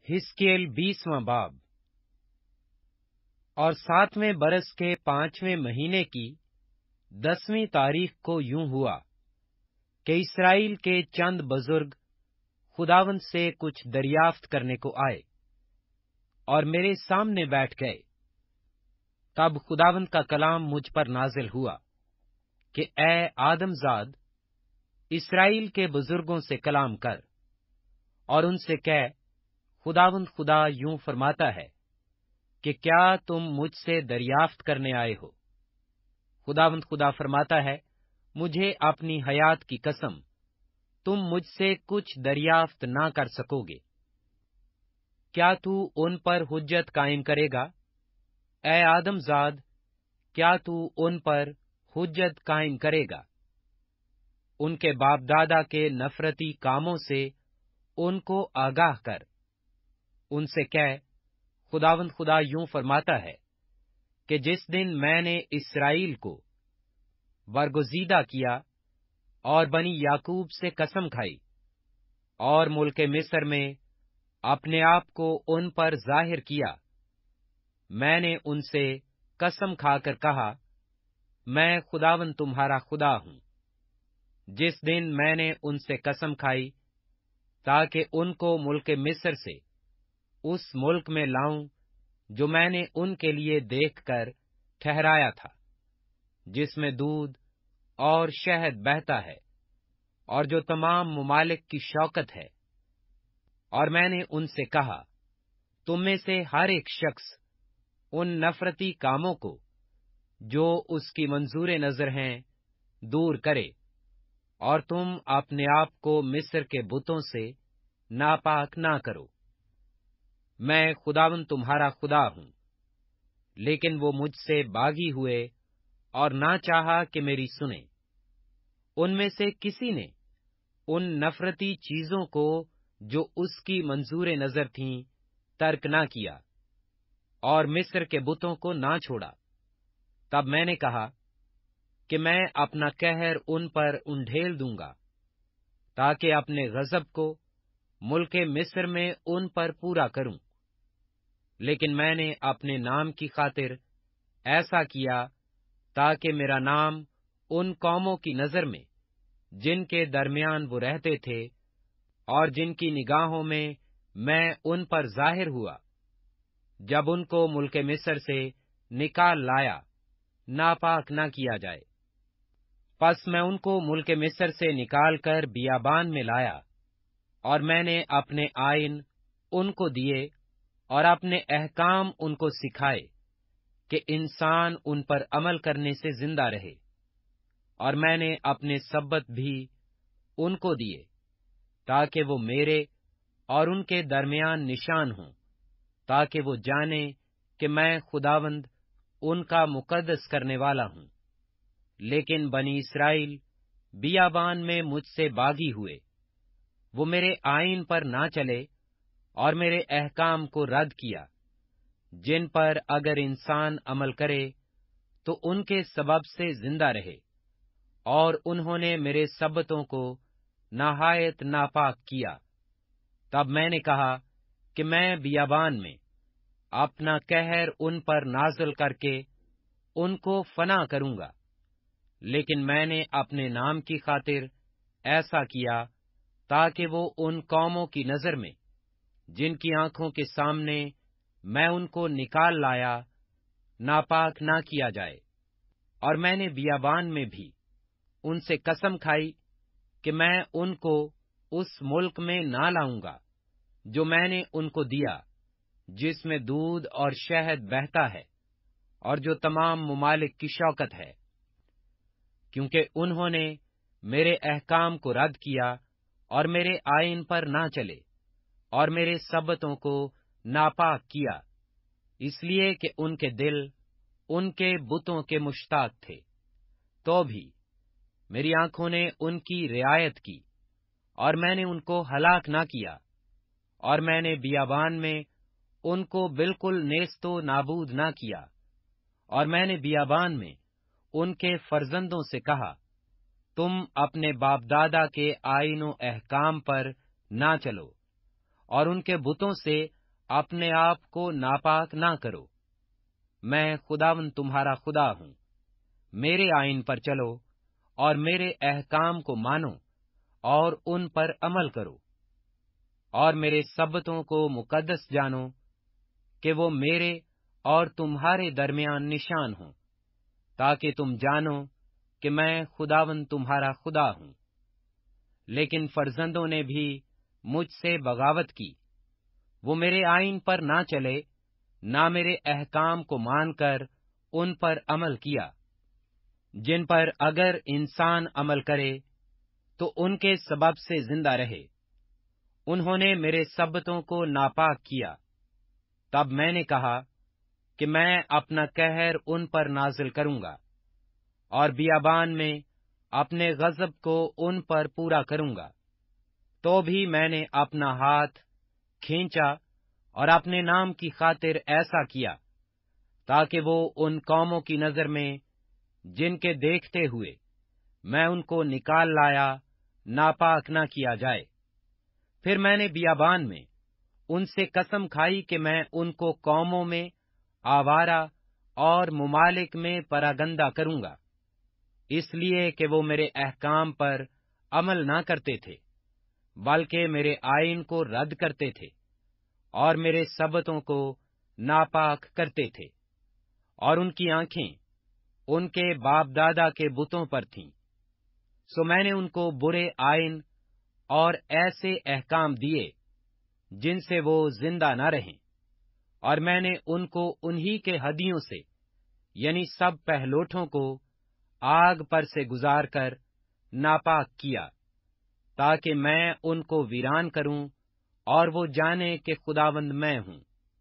हिजकिय्येल 20वां बाब। और 7वें बरस के 5वें महीने की 10वीं तारीख को यूं हुआ कि इस्राएल के चंद बुजुर्ग खुदावंद से कुछ दरियाफ्त करने को आए और मेरे सामने बैठ गए। तब खुदावंद का कलाम मुझ पर नाजिल हुआ कि ए आदमजाद, इस्राएल के बुजुर्गों से कलाम कर और उनसे कह, खुदावंद खुदा यूं फरमाता है कि क्या तुम मुझसे दरियाफ्त करने आए हो? खुदावंद खुदा फरमाता है, मुझे अपनी हयात की कसम, तुम मुझसे कुछ दरियाफ्त ना कर सकोगे। क्या तू उन पर हुज्जत कायम करेगा? ए आदमजाद, क्या तू उन पर हुज्जत कायम करेगा? उनके बाप दादा के नफरती कामों से उनको आगाह कर। उनसे कह, खुदावंद खुदा यूं फरमाता है कि जिस दिन मैंने इस्राएल को बरगुजीदा किया और बनी याकूब से कसम खाई और मुल्के मिस्र में अपने आप को उन पर जाहिर किया, मैंने उनसे कसम खाकर कहा, मैं खुदावंद तुम्हारा खुदा हूं। जिस दिन मैंने उनसे कसम खाई ताकि उनको मुल्के मिस्र से उस मुल्क में लाऊं जो मैंने उनके लिए देखकर ठहराया था, जिसमें दूध और शहद बहता है और जो तमाम मुमालिक की शौकत है। और मैंने उनसे कहा, तुम में से हर एक शख्स उन नफरती कामों को जो उसकी मंजूर नजर हैं दूर करे, और तुम अपने आप को मिस्र के बुतों से नापाक ना करो। मैं खुदावंद तुम्हारा खुदा हूं। लेकिन वो मुझसे बागी हुए और ना चाहा कि मेरी सुने। उनमें से किसी ने उन नफरती चीजों को जो उसकी मंजूर नजर थीं तर्क ना किया और मिस्र के बुतों को ना छोड़ा। तब मैंने कहा कि मैं अपना कहर उन पर उंडेल दूंगा, ताकि अपने गजब को मुल्के मिस्र में उन पर पूरा करूं। लेकिन मैंने अपने नाम की खातिर ऐसा किया ताकि मेरा नाम उन कौमों की नजर में जिनके दरमियान वो रहते थे और जिनकी निगाहों में मैं उन पर जाहिर हुआ, जब उनको मुल्के मिस्र से निकाल लाया, नापाक ना किया जाए। पस मैं उनको मुल्के मिस्र से निकाल कर बियाबान में लाया, और मैंने अपने आइन उनको दिए और अपने अहकाम उनको सिखाए कि इंसान उन पर अमल करने से जिंदा रहे। और मैंने अपने सब्बत भी उनको दिए, ताकि वो मेरे और उनके दरमियान निशान हों, ताकि वो जाने कि मैं खुदावंद उनका मुकद्दस करने वाला हूं। लेकिन बनी इस्राएल बियाबान में मुझसे बागी हुए। वो मेरे आइन पर ना चले और मेरे अहकाम को रद्द किया, जिन पर अगर इंसान अमल करे तो उनके सबब से जिंदा रहे। और उन्होंने मेरे सब्बतों को नहायत नापाक किया। तब मैंने कहा कि मैं बियाबान में अपना कहर उन पर नाज़िल करके उनको फना करूंगा। लेकिन मैंने अपने नाम की खातिर ऐसा किया ताकि वो उन कौमों की नजर में जिनकी आंखों के सामने मैं उनको निकाल लाया, नापाक ना किया जाए। और मैंने बियाबान में भी उनसे कसम खाई कि मैं उनको उस मुल्क में ना लाऊंगा जो मैंने उनको दिया, जिसमें दूध और शहद बहता है और जो तमाम मुमालिक की शौकत है, क्योंकि उन्होंने मेरे अहकाम को रद्द किया और मेरे आइन पर ना चले और मेरे सब्बतों को नापाक किया, इसलिए कि उनके दिल उनके बुतों के मुश्ताक थे। तो भी मेरी आंखों ने उनकी रियायत की और मैंने उनको हलाक ना किया। और मैंने बियाबान में उनको बिल्कुल नेस्तो नाबूद ना किया। और मैंने बियाबान में उनके फर्जंदों से कहा, तुम अपने बाप दादा के आइनो अहकाम पर ना चलो اور ان کے بتوں سے اپنے آپ کو ناپاک نہ کرو۔ میں خداوند تمہارا خدا ہوں۔ میرے آئین پر چلو اور میرے احکام کو مانو اور ان پر عمل کرو، اور میرے سبتوں کو مقدس جانو کہ وہ میرے اور تمہارے درمیان نشان ہوں، تاکہ تم جانو کہ میں خداوند تمہارا خدا ہوں۔ لیکن فرزندوں نے بھی مجھ سے بغاوت کی، وہ میرے آئین پر نہ چلے، نہ میرے احکام کو مان کر ان پر عمل کیا، جن پر اگر انسان عمل کرے تو ان کے سبب سے زندہ رہے۔ انہوں نے میرے سبتوں کو ناپاک کیا۔ تب میں نے کہا کہ میں اپنا قہر ان پر نازل کروں گا، اور بیابان میں اپنے غضب کو ان پر پورا کروں گا۔ تو بھی میں نے اپنا ہاتھ کھینچا اور اپنے نام کی خاطر ایسا کیا، تاکہ وہ ان قوموں کی نظر میں جن کے دیکھتے ہوئے میں ان کو نکال لایا ناپاک نہ کیا جائے۔ پھر میں نے بیابان میں ان سے قسم کھائی کہ میں ان کو قوموں میں آوارہ اور ممالک میں پراگندہ کروں گا، اس لیے کہ وہ میرے احکام پر عمل نہ کرتے تھے، بلکہ میرے آئین کو رد کرتے تھے اور میرے سبتوں کو ناپاک کرتے تھے، اور ان کی آنکھیں ان کے باپ دادا کے بتوں پر تھیں۔ سو میں نے ان کو برے آئین اور ایسے احکام دیے جن سے وہ زندہ نہ رہیں، اور میں نے ان کو انہی کے ہدیوں سے، یعنی سب پہلوٹوں کو آگ پر سے گزار کر ناپاک کیا، تاکہ میں ان کو ویران کروں اور وہ جانے کہ خداوند میں ہوں۔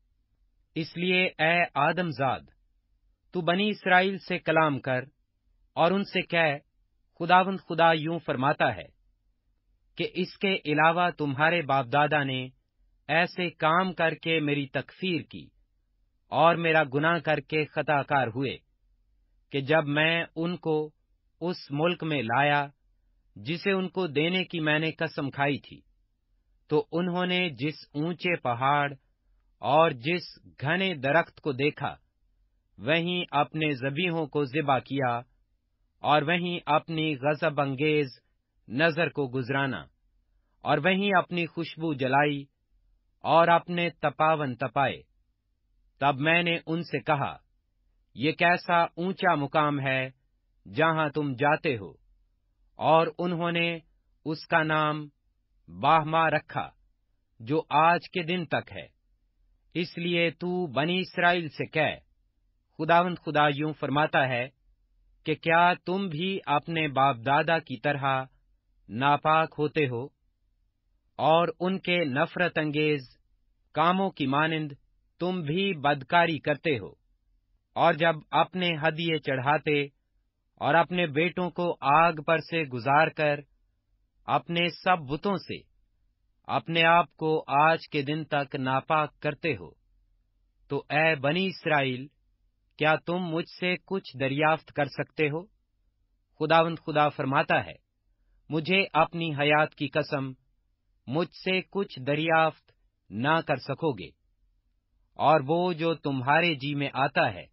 اس لیے اے آدم زاد، تو بنی اسرائیل سے کلام کر اور ان سے کہہ، خداوند خدا یوں فرماتا ہے کہ اس کے علاوہ تمہارے باپ دادا نے ایسے کام کر کے میری تکفیر کی اور میرا گناہ کر کے خطا کار ہوئے، کہ جب میں ان کو اس ملک میں لایا جسے ان کو دینے کی میں نے قسم کھائی تھی، تو انہوں نے جس اونچے پہاڑ اور جس گھنے درخت کو دیکھا، وہیں اپنے ذبیحوں کو ذبح کیا اور وہیں اپنی غضب انگیز نظر کو گزرانا، اور وہیں اپنی خوشبو جلائی اور اپنے تپاون تپائے۔ تب میں نے ان سے کہا، یہ کیسا اونچا مقام ہے جہاں تم جاتے ہو، اور انہوں نے اس کا نام باہما رکھا، جو آج کے دن تک ہے۔ اس لیے تو بنی اسرائیل سے کہہ، خداوند خدا یوں فرماتا ہے کہ کیا تم بھی اپنے باپ دادا کی طرح ناپاک ہوتے ہو اور ان کے نفرت انگیز کاموں کی مانند تم بھی بدکاری کرتے ہو، اور جب اپنے ہدیے چڑھاتے اور اپنے بیٹوں کو آگ پر سے گزار کر اپنے سب بتوں سے اپنے آپ کو آج کے دن تک ناپاک کرتے ہو، تو اے بنی اسرائیل، کیا تم مجھ سے کچھ دریافت کر سکتے ہو؟ خداوند خدا فرماتا ہے، مجھے اپنی حیات کی قسم، مجھ سے کچھ دریافت نہ کر سکو گے، اور وہ جو تمہارے جی میں آتا ہے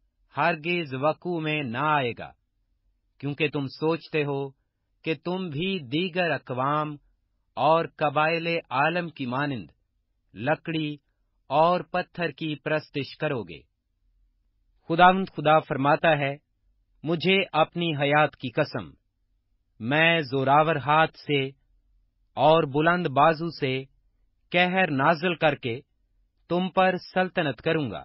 ہرگز وقوع میں نہ آئے گا، کیونکہ تم سوچتے ہو کہ تم بھی دیگر اقوام اور قبائل عالم کی مانند لکڑی اور پتھر کی پرستش کرو گے۔ خداوند خدا فرماتا ہے، مجھے اپنی حیات کی قسم، میں زوراور ہاتھ سے اور بلند بازو سے قہر نازل کر کے تم پر سلطنت کروں گا،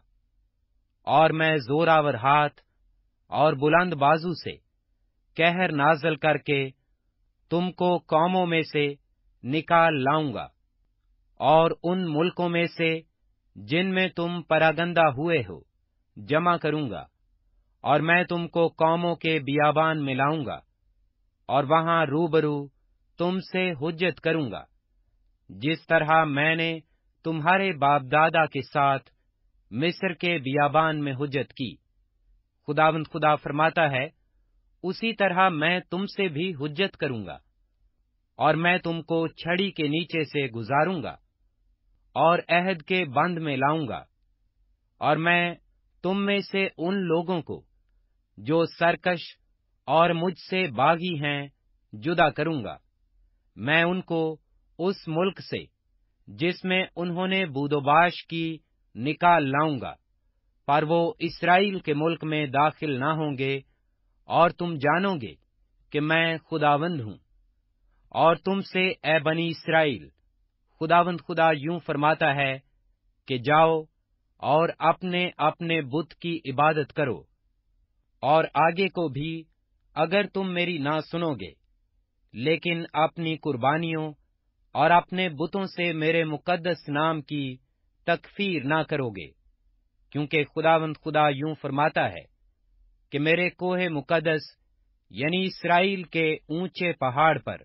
اور میں زوراور ہاتھ اور بلند بازو سے قہر نازل کر کے تم کو قوموں میں سے نکال لاؤں گا، اور ان ملکوں میں سے جن میں تم پراگندہ ہوئے ہو جمع کروں گا، اور میں تم کو قوموں کے بیابان میں لاؤں گا، اور وہاں روبرو تم سے حجت کروں گا، جس طرح میں نے تمہارے باپ دادا کے ساتھ مصر کے بیابان میں حجت کی۔ خداوند خدا فرماتا ہے، اسی طرح میں تم سے بھی حجت کروں گا، اور میں تم کو چھڑی کے نیچے سے گزاروں گا، اور عہد کے بند میں لاؤں گا، اور میں تم میں سے ان لوگوں کو جو سرکش اور مجھ سے باغی ہیں جدا کروں گا۔ میں ان کو اس ملک سے جس میں انہوں نے بود و باش کی نکال لاؤں گا، پر وہ اسرائیل کے ملک میں داخل نہ ہوں گے، اور تم جانو گے کہ میں خداوند ہوں۔ اور تم سے اے بنی اسرائیل، خداوند خدا یوں فرماتا ہے کہ جاؤ اور اپنے اپنے بت کی عبادت کرو، اور آگے کو بھی اگر تم میری نہ سنو گے، لیکن اپنی قربانیوں اور اپنے بتوں سے میرے مقدس نام کی تکفیر نہ کرو گے، کیونکہ خداوند خدا یوں فرماتا ہے کہ میرے کوہ مقدس یعنی اسرائیل کے اونچے پہاڑ پر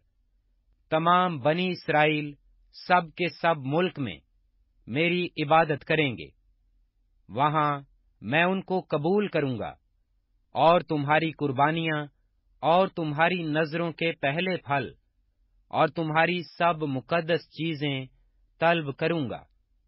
تمام بنی اسرائیل سب کے سب ملک میں میری عبادت کریں گے۔ وہاں میں ان کو قبول کروں گا، اور تمہاری قربانیاں اور تمہاری نذروں کے پہلے پھل اور تمہاری سب مقدس چیزیں طلب کروں گا۔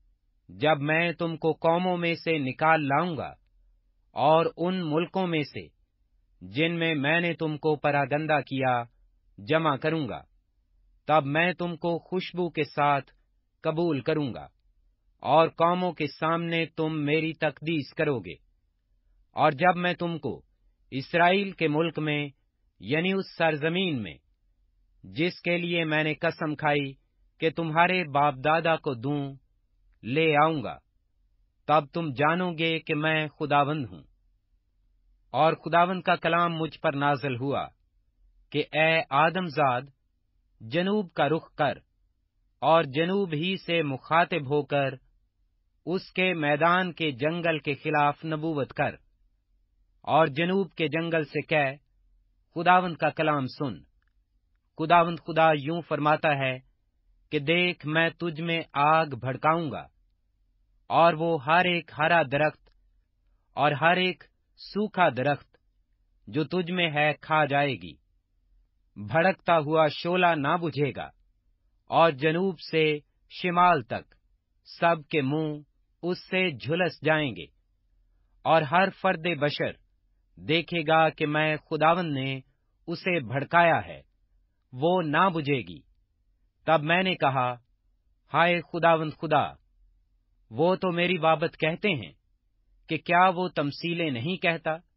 جب میں تم کو قوموں میں سے نکال لاؤں گا اور ان ملکوں میں سے جن میں نے تم کو پراگندہ کیا جمع کروں گا، تب میں تم کو خوشبو کے ساتھ قبول کروں گا، اور قوموں کے سامنے تم میری تقدیس کرو گے۔ اور جب میں تم کو اسرائیل کے ملک میں یعنی اس سرزمین میں جس کے لیے میں نے قسم کھائی کہ تمہارے باپ دادا کو دوں لے آؤں گا، تب تم جانو گے کہ میں خداوند ہوں۔ اور خداوند کا کلام مجھ پر نازل ہوا کہ اے آدم زاد، جنوب کا رخ کر، اور جنوب ہی سے مخاطب ہو کر اس کے میدان کے جنگل کے خلاف نبوت کر، اور جنوب کے جنگل سے کہہ، خداوند کا کلام سن۔ خداوند خدا یوں فرماتا ہے کہ دیکھ، میں تجھ میں آگ بھڑکاؤں گا، اور وہ ہر ایک ہرا درخت اور ہر ایک سوکھا درخت جو تجھ میں ہے کھا جائے گی۔ بھڑکتا ہوا شعلہ نہ بجھے گا، اور جنوب سے شمال تک سب کے منہ اس سے جھلس جائیں گے، اور ہر فرد بشر دیکھے گا کہ میں خداوند نے اسے بھڑکایا ہے، وہ نہ بجھے گی۔ تب میں نے کہا، ہائے خداوند خدا، وہ تو میری بابت کہتے ہیں کہ کیا وہ تمثیلیں نہیں کہتا؟